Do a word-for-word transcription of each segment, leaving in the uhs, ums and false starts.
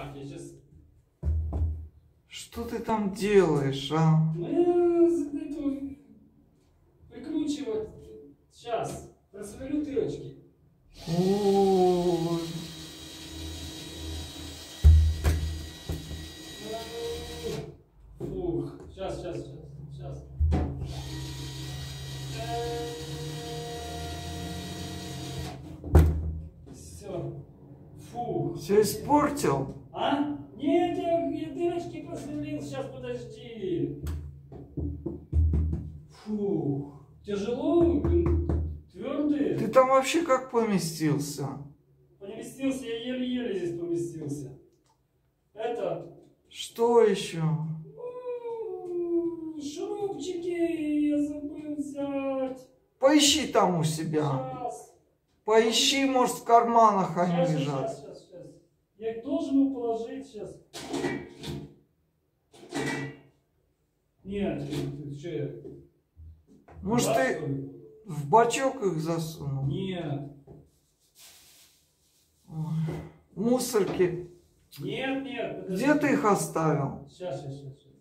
Так, я сейчас... Что ты там делаешь, а? Ну, я эту... прикручивать. Сейчас. Просверлю дырочки. Ой. Фух. Сейчас, сейчас, сейчас. Сейчас. Все. Фух. Все испортил? А? Нет, я, я дырочки просверлил. Сейчас, подожди. Фух. Тяжело? Твердые? Ты там вообще как поместился? Поместился, я еле-еле здесь поместился. Это... Что еще? Шурупчики я забыл взять. Поищи там у себя. Сейчас. Поищи, может, в карманах они Сейчас, лежат. сейчас, сейчас, сейчас. Я их должен был положить сейчас. Нет, что я... Может, Да, ты что ли? в бачок их засунул? Нет. Ой. Мусорки. Нет, нет. Подожди. Где ты их оставил? Сейчас, сейчас, сейчас. сейчас.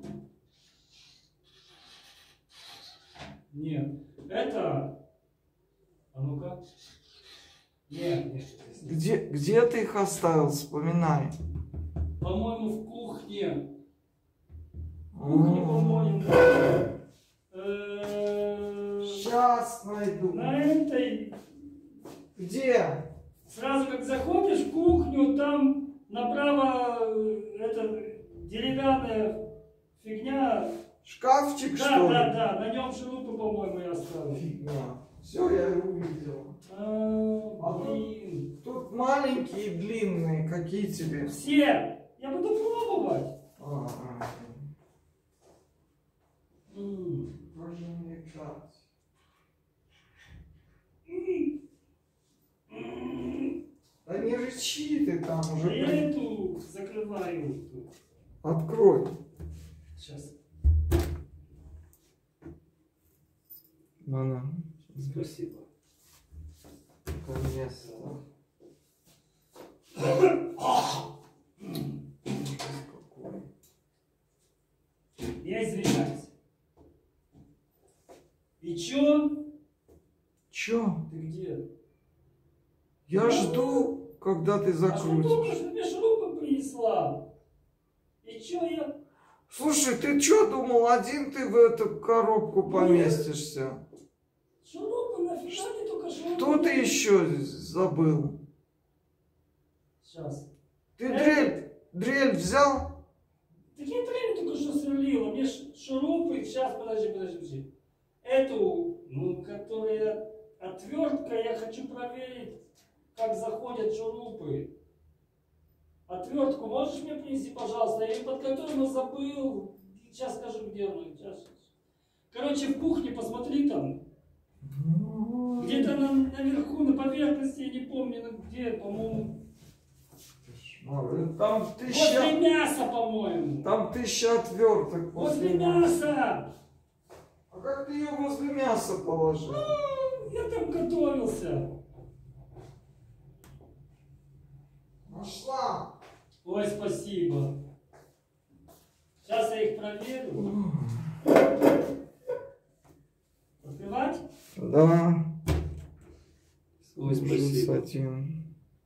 Нет. Это... А ну-ка. Нет, нет. Где, где ты их оставил? Вспоминай. По-моему, в кухне. В кухне, по-моему. Сейчас найду. На этой... Где? Сразу как заходишь в кухню, там направо э, это деревянная фигня. Шкафчик, Да, что ли? да, да, на нем шурупы, по-моему, я оставил. Фигня. Все, я увидел. А, А блин. Тут маленькие и длинные. Какие тебе? Все! Я буду пробовать. А, а, М. Тоже мне кажется. Да не рычи ты там уже. Я блин. эту закрываю. Открой. Сейчас. Она. Спасибо. Наконец-то. Какой. Я извиняюсь. И чё? Чё? Ты где? Я жду, когда ты А что только закрутишь. что мне шурупы принесла? И чё я... Слушай, ты чё думал, один ты в эту коробку поместишься? Шурупы, нафига мне только шурупы? Что ты еще забыл? Сейчас. Ты Это- дрель, дрель взял? Так я дрель только что сверлила. Мне ш- шурупы... Сейчас, подожди, подожди, подожди. Эту, ну, которая отвертка, я хочу проверить, как заходят шурупы. Отвертку можешь мне принести, пожалуйста? Я ее под которым я забыл. Сейчас скажу, где она. Сейчас, сейчас. Короче, в кухне посмотри там. Где-то на, наверху, на поверхности, я не помню, ну, где, по-моему. Там Возле тысяча, мяса, по-моему. там тысяча отверток. Возле мяса. А как ты ее возле мяса положил? Ну, я там готовился. Нашла. Ой, спасибо. Сейчас я их проверю. Открывать? Да. Ой, Ужас один.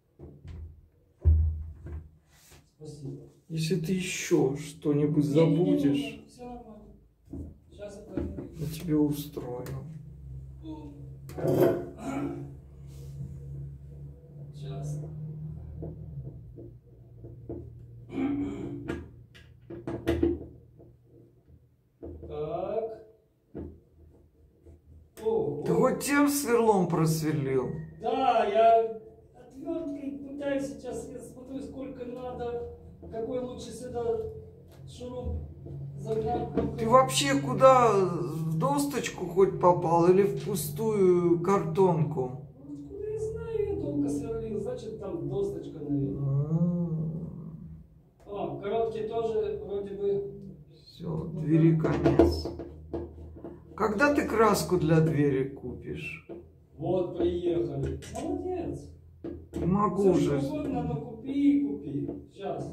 Спасибо. Если ты еще что-нибудь забудешь, Все нормально. Сейчас я проверю. я тебе устрою. Сейчас. Так. О, Ты о. хоть тем сверлом просверлил? Да, я отверткой пытаюсь сейчас, я смотрю, сколько надо, какой лучше сюда шуруп загнать. Ты вообще куда, в досточку хоть попал или в пустую картонку? Ну, откуда я знаю, я долго сверлил, значит там досточка, наверное. О, короткие тоже вроде бы. Все, двери конец. Когда ты краску для двери купишь? Вот, приехали. Молодец. Не могу Все, уже. что угодно надо купить. Купи, купи. Сейчас.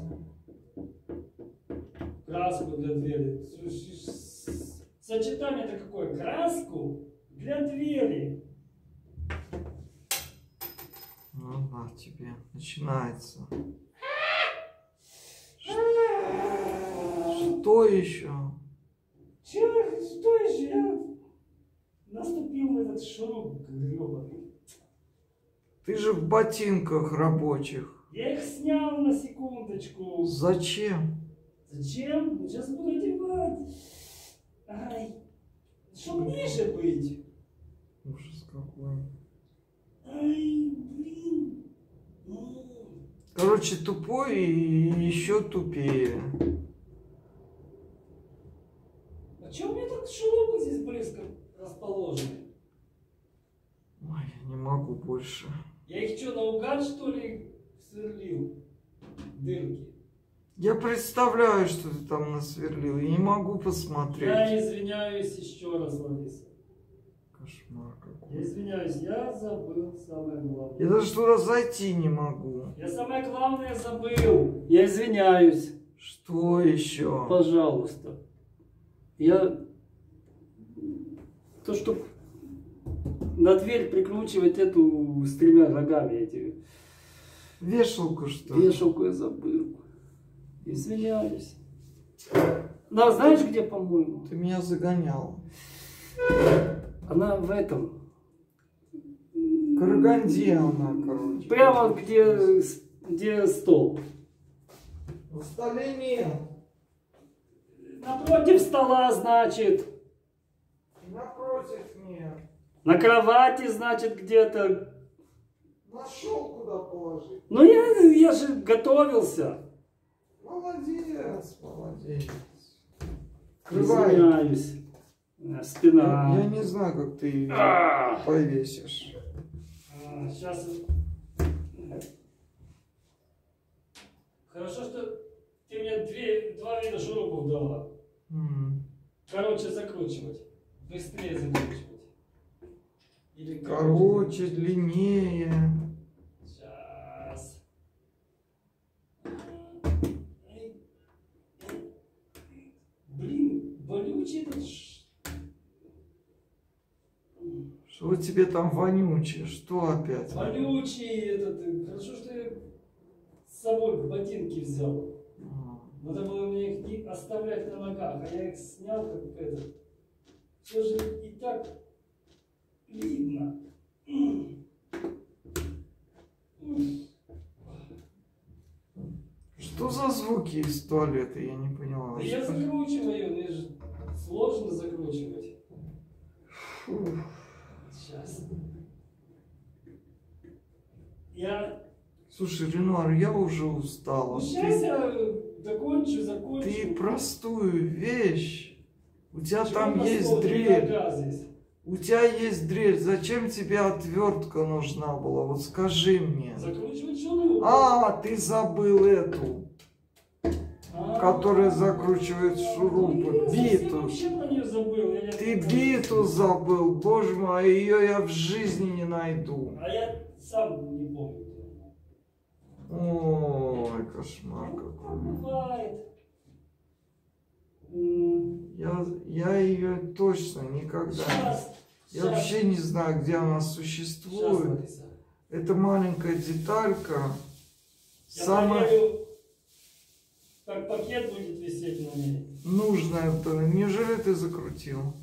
Краску для двери. Сочетание-то какое? Краску для двери. Ну на тебе. Начинается. Что еще? Че, что еще? Я наступил в этот шуруп гребаный. Ты же в ботинках рабочих. Я их снял на секундочку. Зачем? Зачем? Сейчас буду одевать. Ай. Чтоб ниже быть. Ужас какой. Ай, блин. Короче, тупой и еще тупее. А че у меня тут шурупы здесь близко расположены? Ой, я не могу больше. Я их что, наугад, что ли, сверлил? Дырки. Я представляю, что ты там насверлил. Я не могу посмотреть. Я извиняюсь еще раз, Лариса. Кошмар какой. Я извиняюсь, я забыл самое главное. Я даже туда зайти не могу. Я самое главное забыл. Я извиняюсь. Что еще? Пожалуйста. Я... То, что на дверь прикручивать эту с тремя рогами, эти... Вешалку, что ли? Вешалку я забыл. Извиняюсь. Да, знаешь, где, по-моему? Ты меня загонял. Она в этом. Караганде она, короче. Прямо где, где стол. На столе нет. Напротив стола, значит. Напротив нет. На кровати, значит, где-то. Нашел, куда положить. Ну, я, я же готовился. Молодец, молодец. Открывай. Извиняюсь. Спина. Я, я не знаю, как ты ее А! повесишь. А, сейчас. Хорошо, что ты мне две, два вида шурупов дала. М. Короче, закручивать. Быстрее закручивать. Или Короче, длиннее. Сейчас. Блин, болючий этот. ш- Что тебе там вонючее? Что опять? Вонючий этот. э, Хорошо, что я с собой ботинки взял. А. Надо было мне их не оставлять на ногах, а я их снял как этот. Все же и так видно. Что за звуки из туалета? Я не поняла. Да я Что- закручиваю, мне же сложно закручивать. Фу. Сейчас. Я... Слушай, Ренуар, я уже Ну, устала. сейчас Ты, я закончу, закончу. ты простую вещь. У тебя Чего там у нас есть было три дрель. нога здесь? У тебя есть дрель. Зачем тебе отвертка нужна была? Вот скажи мне. Закручивать шуруп. А, ты забыл эту, А, которая закручивает шурупы. ну, я совсем Биту. вообще про нее забыл. Я не Ты помню. биту забыл. Боже мой, ее я в жизни не найду. А я сам не помню. Ой, кошмар Ну, какой. бывает. М, Я, я ее точно никогда... Сейчас. Я вообще не знаю, где она существует. Это маленькая деталька. Я Самая проверю, как пакет будет висеть на ней. нужная. Неужели ты закрутил?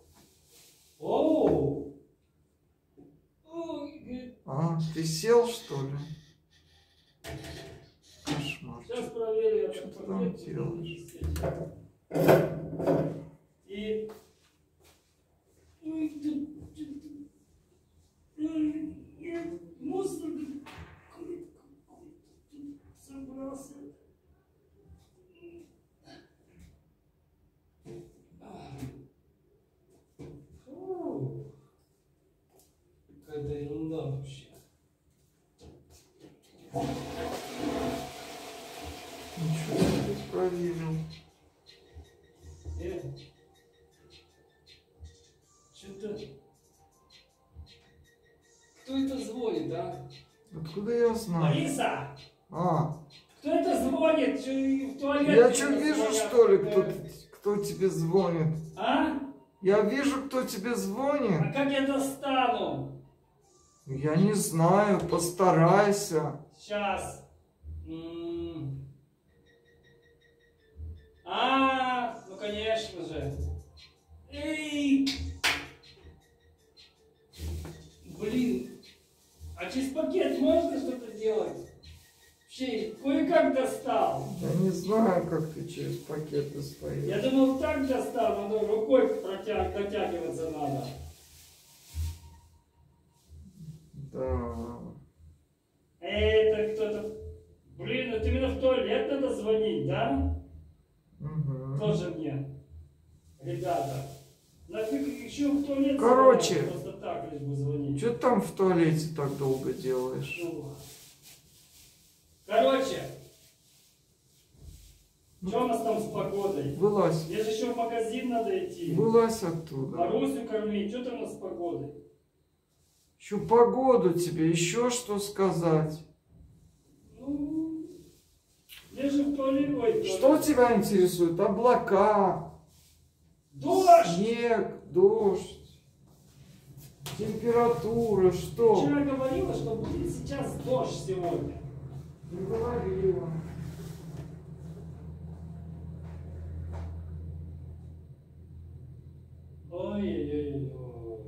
Оу! Ой, А, ты сел, что ли? Кошмар. сейчас проверю, Что как ты там пакет будет делаешь? висеть. И... Ой, ты- ты- Ой, я мусор какой-то тут собрался. Фу. Какая-то ерунда вообще. Ничего себе проверил. Э, что-то... Кто это звонит, а? Откуда я знаю? Лариса! А, Кто это звонит? Чё, в туалет? я что, где-то вижу, звонят? что ли, Э, кто, кто тебе звонит? А? Я вижу, кто тебе А звонит. как я достану? Я не знаю, постарайся. Сейчас. А, ну конечно же. Эй! Блин. А через пакет можно что-то делать? Вообще, кое-как достал. Я не знаю, как ты через пакет Я достаешь. думал, так достал, надо рукой протяг, дотягиваться надо. Да. Это кто-то... Блин, ну это именно в туалет надо звонить, да? Угу. Тоже мне. Ребята. Нафиг еще в туалет Короче. звонить, просто так лишь бы звонить. Что там в туалете так долго делаешь? Ну. Короче. Что у нас там с погодой? Вылазь. Мне же еще в магазин надо идти. Вылазь оттуда. Марусю кормить. Что там у нас с погодой? Еще погоду тебе, еще что сказать? Ну, я же в туалет. Ой, Что тебя интересует? Облака, Дождь! снег, дождь, температура, что? Вчера говорила, что будет сейчас дождь сегодня. Не говорила. Ой-ой-ой-ой.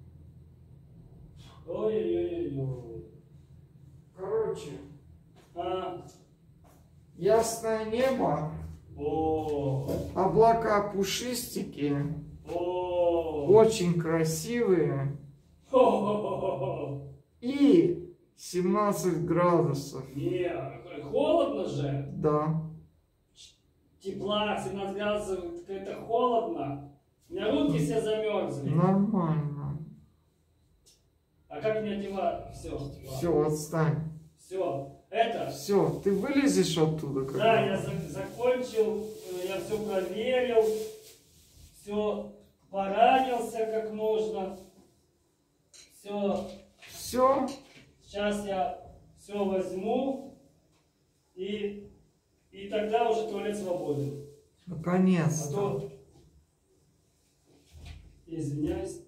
Ой-ой-ой-ой. Короче, А. ясное небо, О. облака пушистики, О. очень красивые Хо-хо-хо-хо. и семнадцать градусов. Не, холодно же. Да. Тепла, семнадцать градусов, это холодно. У меня руки все замерзли. Нормально. А как мне одевать? Все. Все, отстань. Все. Это. Все, ты вылезешь оттуда, когда? Да, я за- закончил, э, я все проверил, все поранился как нужно. Все. Все. Сейчас я все возьму и, и тогда уже туалет свободен. А Наконец-то. то, извиняюсь.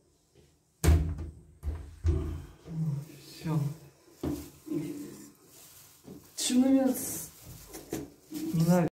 Все. Что на меня... Не надо.